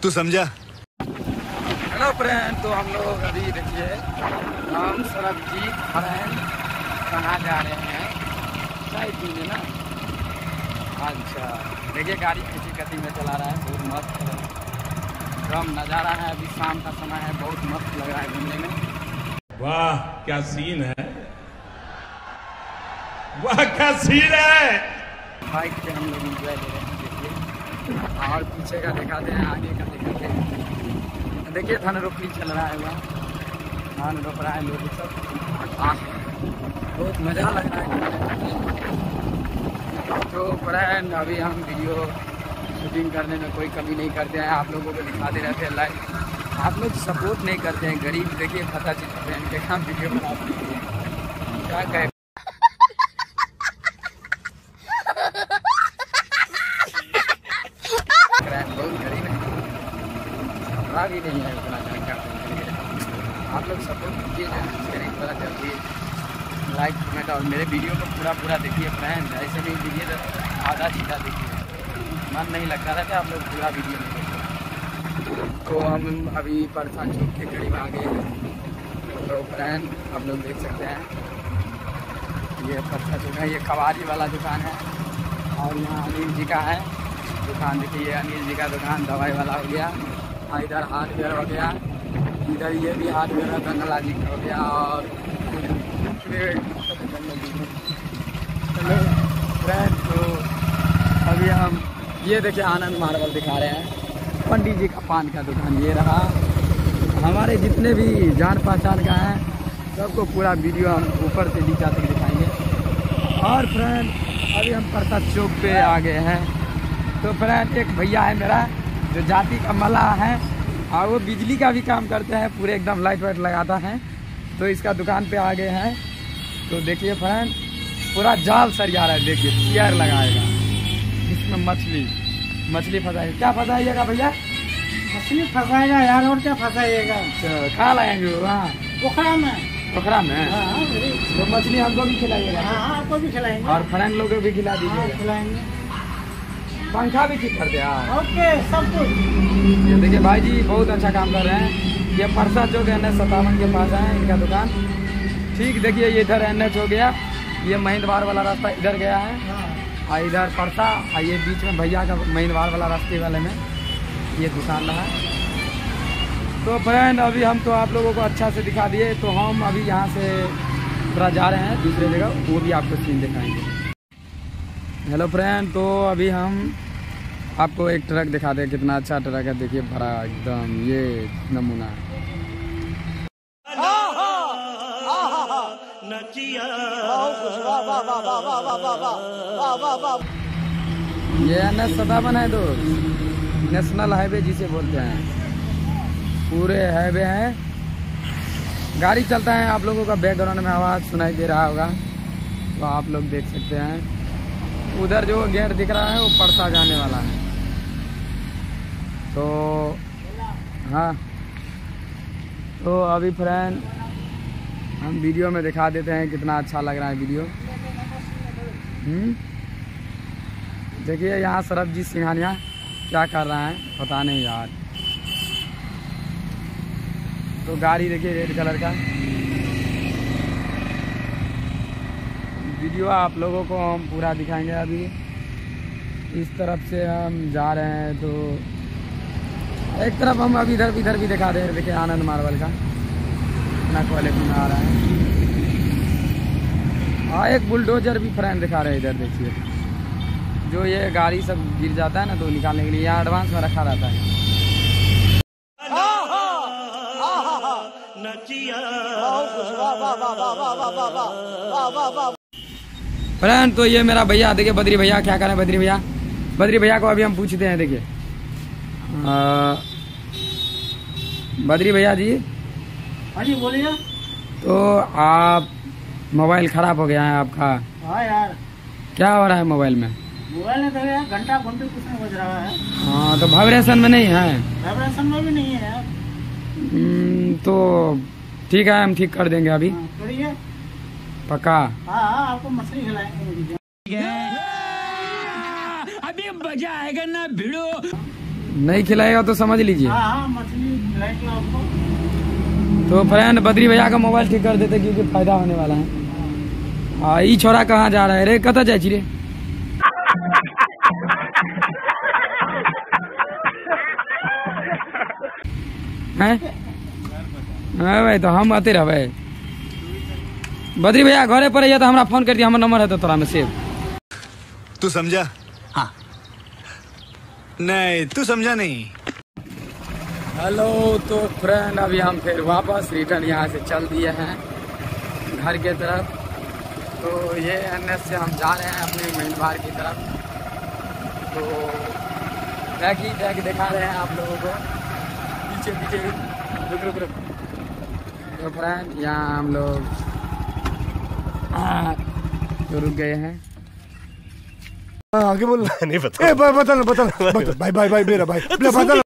तू समझा? Hello friend, तो हम लोग अभी देखिए हम सरबजीत फ्रेंड कहाँ जा रहे हैं, चाय पीने ना। अच्छा देखिए गाड़ी किसी गति में चला रहा है, बहुत मस्त कम नज़ारा है। अभी शाम का समय है, बहुत मस्त लग रहा है घूमने में। वाह क्या सीन है, वाह क्या सीन है। बाइक पे हम लोग इंजॉय ले रहे हैं देखिए, और पीछे का दिखाते हैं, आगे का दिखाते हैं। देखिए धान रोपनी चल रहा है, वहाँ धान रोप रहा है लोग सब, बहुत मज़ा लग रहा है। तो फ्रेंड अभी हम वीडियो शूटिंग करने में कोई कमी नहीं करते हैं, आप लोगों को दिखाते रहते हैं लाइव। आप लोग सपोर्ट नहीं करते हैं, गरीब देखिए फटा चीज फ्रेंड के हम वीडियो बनाते हैं, क्या कहें। बहुत गरीब है, कपड़ा भी नहीं है उतना जानकार। आप लोग सपोर्ट कीजिए, शेयरिंग थोड़ा जल्दी, लाइक कमेंट और मेरे वीडियो को पूरा देखिए फ्रेंड। ऐसे नहीं वीडियो तो आधा सीधा देखिए, मन नहीं लगता रहता आप लोग पूरा वीडियो नहीं देखते। तो हम अभी परसा चौक के करीब आ गए हैं। तो फ्रेंड आप लोग देख सकते हैं, ये परसा चौक है, ये कबाड़ी वाला दुकान है। और यहाँ अनिल जी का है दुकान, देखिए अनिल जी का दुकान दवाई वाला हो गया। इधर हार्डवेयर हो गया, इधर ये भी हार्डवेयर है, गंगला जी का हो गया। और हेलो फ्रेंड, तो अभी हम ये देखिए आनंद मार्बल दिखा रहे हैं, पंडित जी का पान का दुकान ये रहा। हमारे जितने भी जान पहचान का है सबको पूरा वीडियो हम ऊपर से नीचे तक दिखाएंगे। और फ्रेंड अभी हम परसा चौक पे आ गए हैं। तो फ्रेंड एक भैया है मेरा जो जाति का मल्लाह है, और वो बिजली का भी काम करते हैं, पूरे एकदम लाइट वाइट लगाता है। तो इसका दुकान पे आ गए हैं। तो देखिए फ्रेंड पूरा जाल सरिया रहा है, देखिए चेयर लगाएगा, इसमें मछली फंसाएगा। क्या फंसाइएगा भैया? मछली फंसाएगा यार, और क्या फंसाइएगा? कहाँ लगाएंगे वहाँ पोखरा में? पोखरा में? हाँ, तो मछली हमको भी खिलाइएगा? हाँ आपको भी खिलाएंगे, और फ्रेंड लोगों को भी खिला हाँ, दीजिएगा। खिलाएंगे। पंखा भी ठीक कर दे यार। ओके सब कुछ। ये देखिए भाई जी बहुत अच्छा काम कर रहे हैं। ये परसा चौक NH57 के पास है इनका दुकान। ठीक देखिए ये इधर NH हो गया, ये महिंदवार वाला रास्ता इधर गया है, और इधर परसा, और ये बीच में भैया का महिंदवार वाला रास्ते वाले में ये दुकान रहा। तो फ्रेंड अभी हम तो आप लोगों को अच्छा से दिखा दिए, तो हम अभी यहाँ से थोड़ा जा रहे हैं दूसरे जगह, वो भी आपको सीन दिखाएंगे। हेलो फ्रेंड, तो अभी हम आपको एक ट्रक दिखा दें, कितना अच्छा ट्रक है, देखिए भरा एकदम, ये नमूना है। ये NH57 है दोस्त, नेशनल हाईवे जिसे बोलते हैं, पूरे हाईवे है, गाड़ी चलता है। आप लोगों का बैकग्राउंड में आवाज़ सुनाई दे रहा होगा, तो आप लोग देख सकते हैं। उधर जो गेट दिख रहा है वो परसा जाने वाला है। तो हाँ, तो अभी फ्रेंड हम वीडियो में दिखा देते हैं कितना अच्छा लग रहा है वीडियो। देखिए यहाँ सरबजीत सिंघानिया क्या कर रहा है पता नहीं यार। तो गाड़ी देखिए रेड कलर का, वीडियो आप लोगों को हम पूरा दिखाएंगे। अभी इस तरफ से हम जा रहे हैं, तो एक तरफ हम अभी इधर भी दिखा दे रहे। देखिए आनंद मार्बल का कितना क्वालिटी में आ रहा है। हाँ एक बुलडोजर भी फ्रेंड दिखा रहे हैं इधर, देखिए जो ये गाड़ी सब गिर जाता है ना, तो निकालने के लिए यहाँ एडवांस में रखा रहता है। फ्रेंड तो ये मेरा भैया, देखिए बद्री भैया क्या कर रहे हैं। बद्री भैया को अभी हम पूछते हैं। देखिए बद्री भैया जी, हाँ जी बोलिए। तो आप मोबाइल खराब हो गया है आपका? हाँ यार। क्या हो रहा है मोबाइल में? मोबाइल में तो यार घंटा घंटे कुछ नहीं बज रहा है। हाँ तो वाइब्रेशन में नहीं है? वाइब्रेशन में भी नहीं है यार। तो ठीक है, हम ठीक कर देंगे अभी। करिए पक्का। हाँ आपको मछली खिलाएंगे। अभी मजा आएगा ना भिड़ो। नहीं खिलाएगा तो समझ लीजिए। हाँ हाँ मछली खिलाएगा आपको। तो फ्रेंड बद्री भैया का मोबाइल ठीक कर देते क्योंकि फायदा होने वाला है। हाँ ये छोरा कहाँ जा रहा है रे, कता जाए रे? हैं? हाँ भाई तो हम आते रहे। बद्री भैया घरे पर तो हमारा फोन कर दिया, हमारा नंबर है तो तोरा में सेव। तू समझा? हाँ। नहीं तू समझा नहीं। हेलो तो फ्रेंड अभी हम फिर वापस रिटर्न यहाँ से चल दिए हैं घर के तरफ। तो ये एनएस से हम जा रहे हैं अपने महिंदवार की तरफ। तो बैग दिखा रहे हैं आप लोगों को, पीछे पीछे रुक। तो फ्रेंड यहाँ हम लोग तो रुक गए हैं। आगे बोल। नहीं पता। बता भाई मेरा भाई बता।